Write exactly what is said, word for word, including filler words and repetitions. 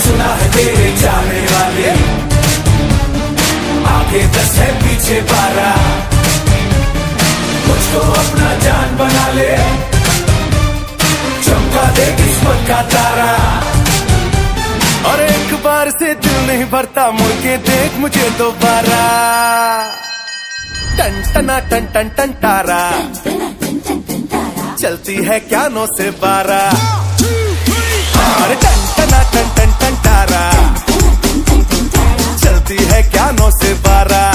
सुना है तेरे जाने वाले, आगे दस है पीछे बारह, मुझको अपना जान बना ले, चमका दे किस्मत का तारा। और एक बार से दिल नहीं भरता, मुड़ के देख मुझे दोबारा। टन टना टन टन टन तारा, चलती है क्या नौ से बारह। अरे टन टना टन टन टन तारा, चलती है क्या नौ से बारह।